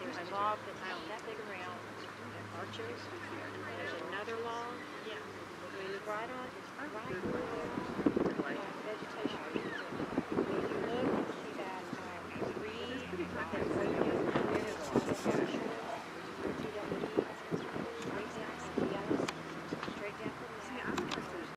a log that's about that big around that arches. And there's another log. Yeah. Right on, right where the vegetation